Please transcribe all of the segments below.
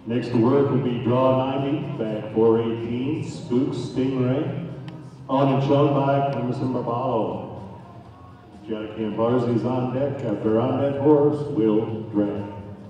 Next to work will be draw 90, back 418, Spook Stingray. On and shown by Clemson Barbalo. Jackie and Barsley's on deck. After on that horse, Will Drag.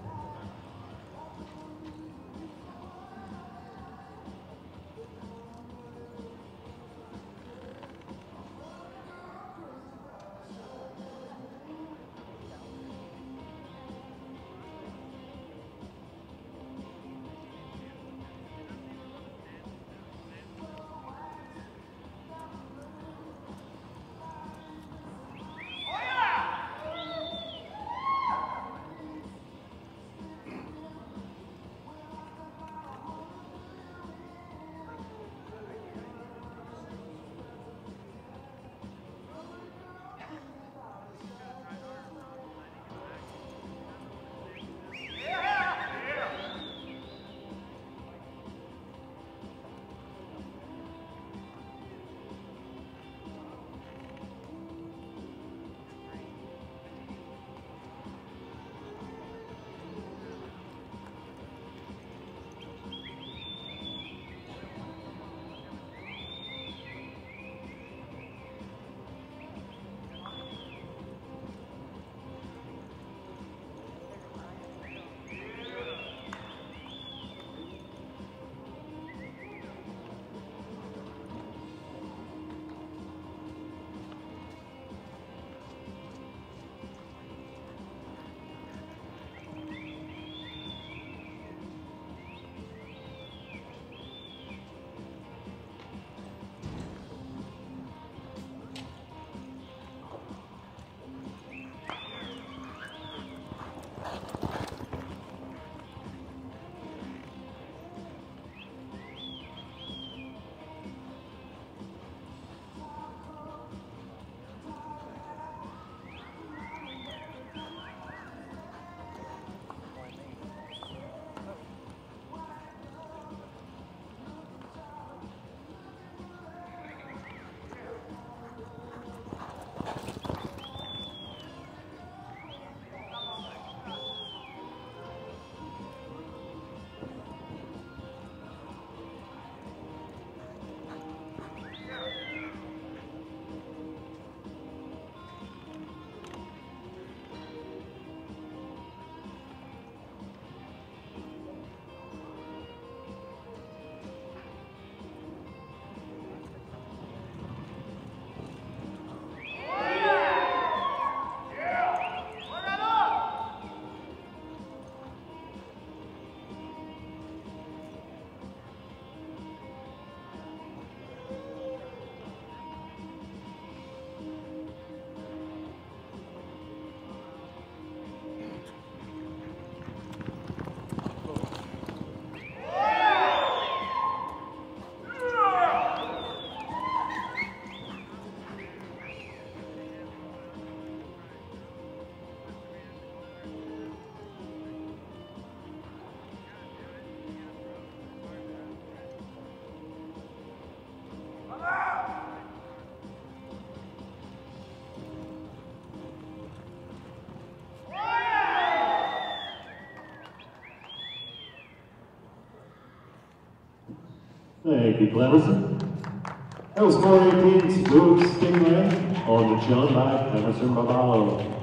Thank you, Clemson. That was 418 Spook Stingray on the shown by Clemson Barbalo.